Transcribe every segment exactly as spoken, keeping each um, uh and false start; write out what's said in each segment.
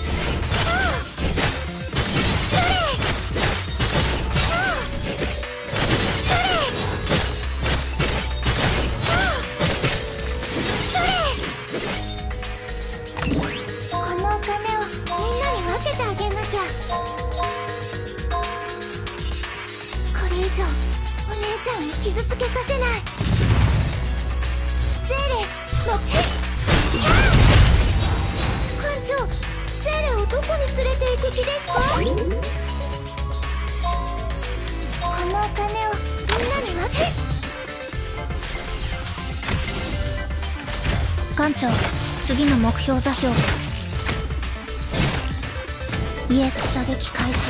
傷つけさせない。ゼーレの艦長、ゼーレをどこに連れて行く気ですか？このお金をみんなに分け。 艦長、次の目標座標イエス射撃開始。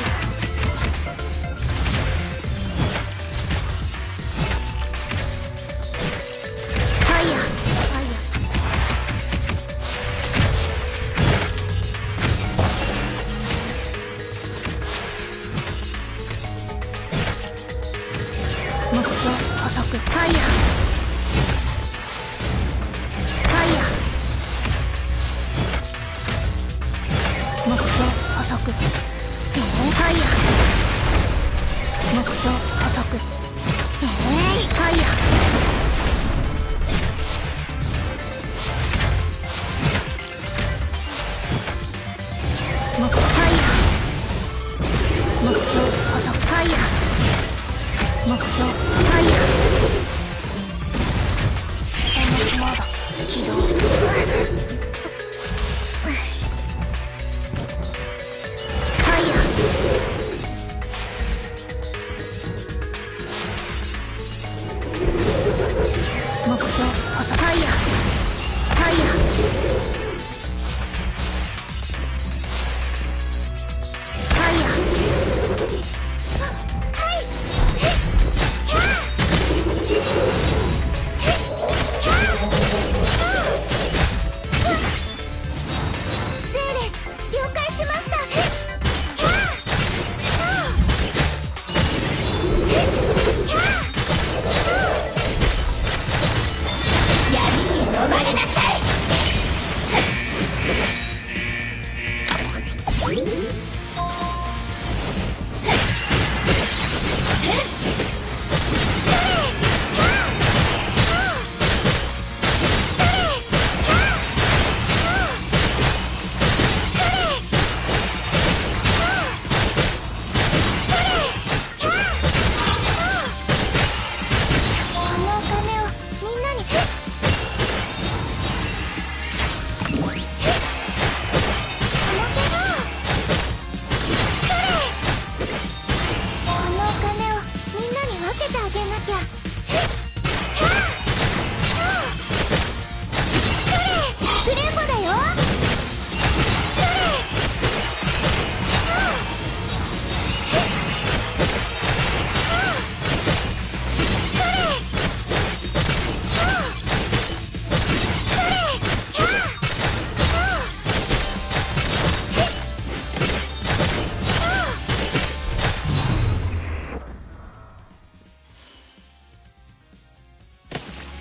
目標捕捉。ファイヤーファイヤー。目標捕捉。えー、ファイヤー。目標捕捉。えー、ファイヤー。目標ファイヤー。目標捕捉。ファイヤー。目標ファイヤー。戦略モード起動。ファイヤー。目標補佐。ファイヤーファイヤー。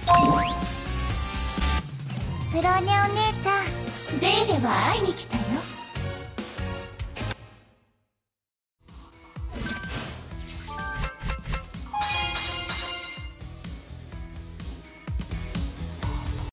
プローニャお姉ちゃん、ゼーレは会いに来たよ。